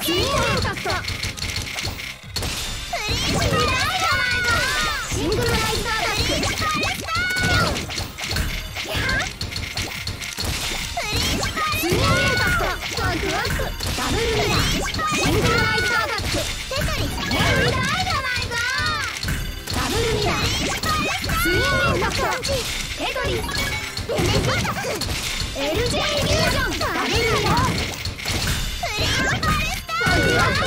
ツインインパクト。シングルライズアタック。ツインインパクト。ワクワク。ダブルミラー。シングルライズアタック。ダブルミラー。ツインインパクト。テトリス。ベネフィック。LJ イリュージョン。ダブルミラー。ワクワク。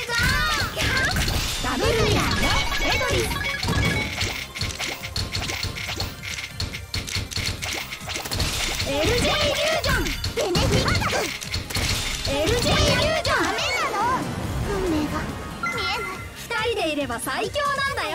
ダブルミラー。テトリス。LJ イリュージョン。ベネフィック。LJ イリュージョン。ダメなの。運命が見えない。2人でいれば最強なんだよ。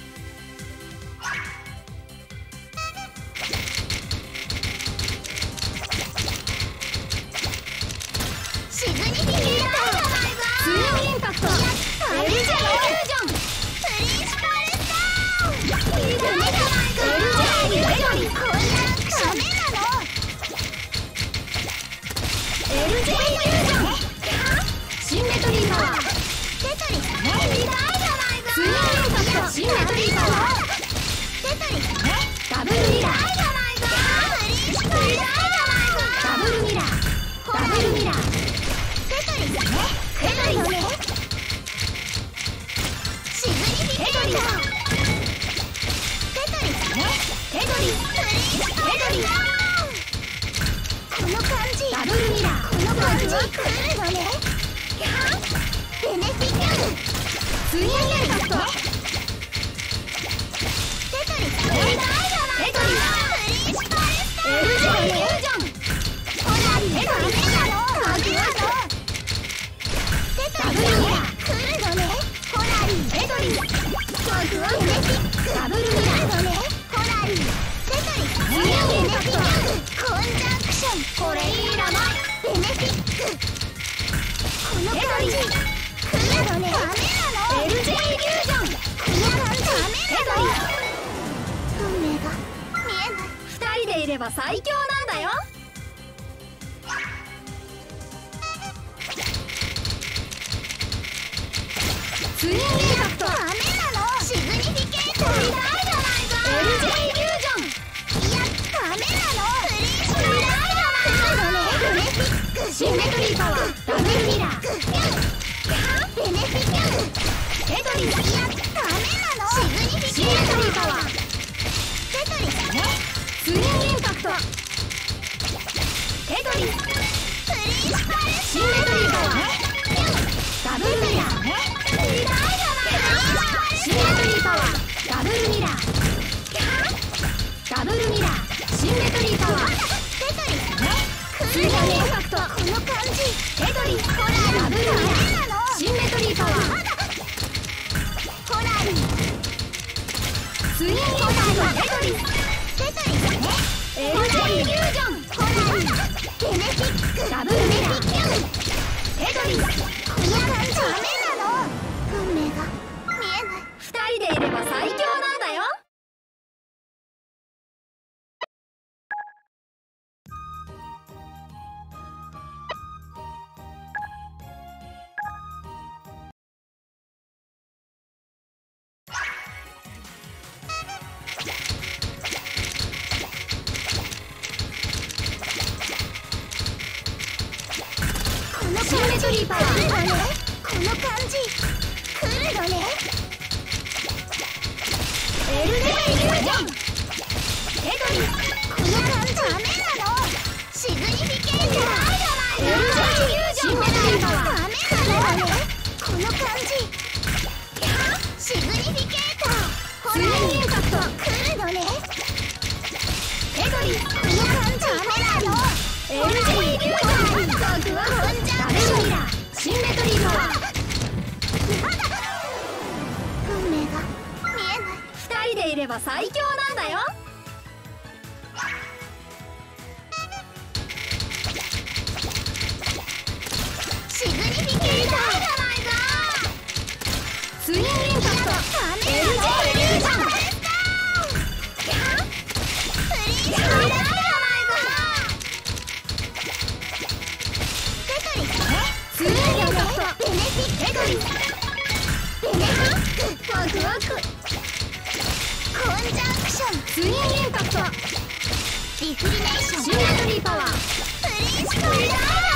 シグニフィケーター。ツインインパクト。LJ イリュージョン。プリンシパルスター。LJ イリュージョン。ダメなの。LJ イリュージョン。シンメトリーパワー。テトリス。ツインインパクト。シンメトリーパワー。テトリス。ダブルミラー。ダブルミラー。ダブルミラー。テトリス。シグニフィケーター。テトリス。この感じ。ダブルミラー。この感じ。来るのね。ベネフィック。ツインインパクト。テトリス。LJ イリュージョン。ホラリテトリス。ダブルミラー。来るのね。ホラリテトリス。ベネフィック。ダブルミラー。ホラリテトリス。ツインインパクト。コンジャンクション。これいいらない。ベネフィック。この感じ。来るのね。ダメなの。LJ イリュージョン。この感じ。ダメなの。運命が見えない。2人でいれば最強なんだよ。ツインインパクト。ダメなの。シグニフィケーター。LJ イリュージョン。いや、ダメなの。プリンシパルスター。シンメトリーパワー。ダブルミラー。ベネフィック。テトリス。いや、ダメなの。シグニフィケーター。シンメトリーパワー。テトリス。ツインインパクト。テトリス。プリンシパルスター。シンメトリーパワー。ダブルミラー。シンメトリーパワー。ダブルミラー。ダブルミラー。シンメトリーパワー。テトリス。ツインインパクト。この感じ。テトリス。ダブルミラー。シンメトリーパワー。ホラリツインインパクト。テトリス。LJ イリュージョン。ホラリベネフィック。ダブルミラー。テトリス。この感じ。ダメなの。運命が見えない。2人でいれば最強なんだよ。シンメトリーパワー。この感じ。来るのね。LJ イリュージョン。テトリス。この感じ。ダメなの。シグニフィケーター。LJ イリュージョン。シンメトリーパワー。ダメなのね。この感じ。シグニフィケーター。ツインインパクト。来るのね。テトリス。この感じ。ダメなの。LJ イリュージョン。ダブルミラー。シンメトリーパワー。運命が見えない。2人でいれば最強なんだよ。シグニフィケーター。ツインインパクト。LJ イリュージョン。ツインインパクト。ベネフィック。 ツインインパクトリクリネーションシンメトリーパワープリンストリーダメな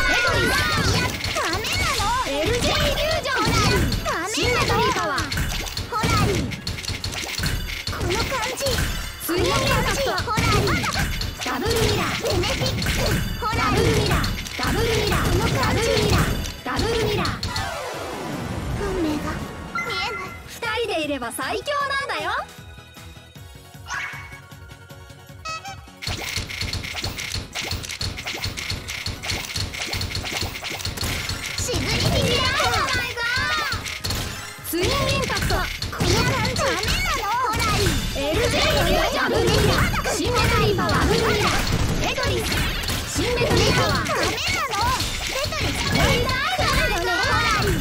の LJ イリュージョンシンメトリーパワーホラリーこの感じツインインパクトホラリーダブルミラーベネフィックホラリーダブルミラーこの感じダブルミラー運命が見えない2人でいれば最強なんだよシグニフィミラーツインインパクトこの感じダメなのホラリー LJ ダブルミラーシンメトリーパワーダブルミラーテトリスシンメトリーパワーダメなのテトリスホラリー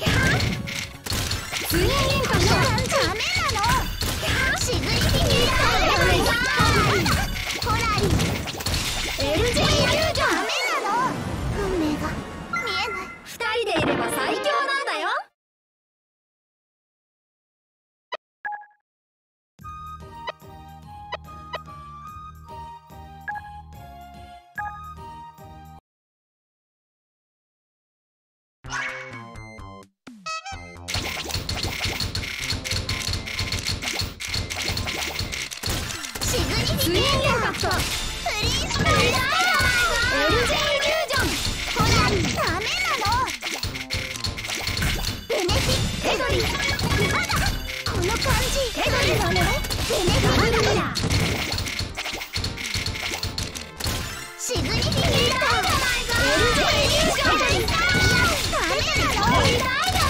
ツインインパクトダメなのシグニフィミラーホラリー LJ ダメなの運命が見えない2人でいれば最強なんだよツインインパクトプリンストリーダー LJ イリュージョンホラリーダメなのベネフィテドリこの感じテドリだねベネフィダブルミラーシグニフィミラー LJ イリュージョンダメなの LJ イリュ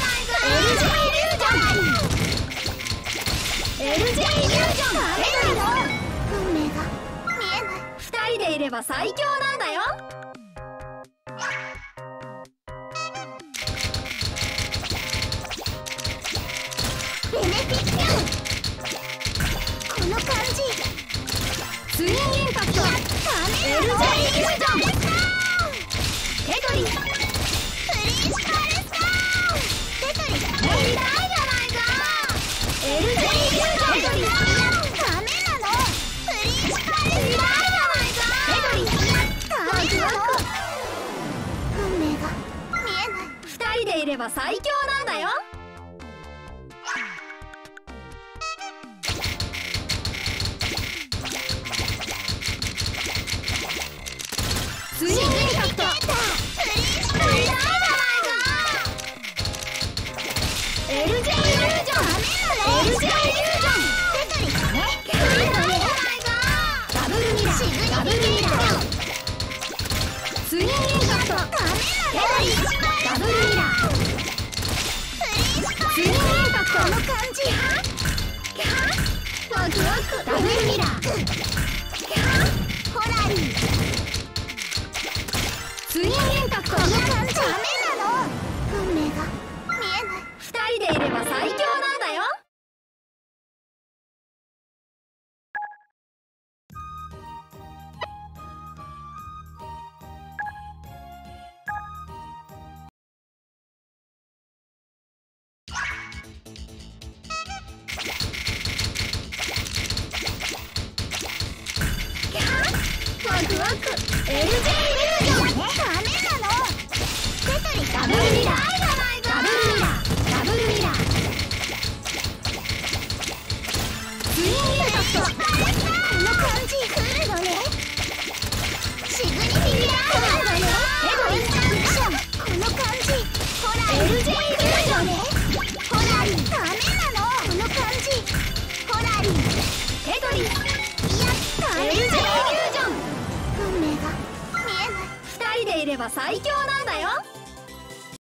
ージョン LJ イリュージョンダメなの運命が見えない2人でいれば最強なんだよベネフィックこの感じツインインパクトダメなの LJ イリュージョンテトリスプリンスカルスカテトリス痛いじゃないか LJ イリュージョンテトリスダメなのプリンスカルスカテトリスダメなの運命が見えない2人でいれば最強なんだよツインインパクトプリンスカルスカ LJ イリュージョン LJ イリュージョンテトリスダブルミラーダブルミラーツインインパクトテトリスダブルミラーツインインパクトの感じワクワクダブルミラーホラリーツインインパクトの感じダメなの運命が見えない2人でいれば最強なんだよワクワク LJ イリュージョンダメなのテトリダブルミラーダブルミラーダブルミラーツインインパクトこの感じ来るのねシグニフィミラーテトリスフィクションこの感じホラリー LJ イリュージョンホラリーダメなのこの感じホラリーテトリスやった LJ イリュージョン運命が見えない2人でいれば最強なんだよ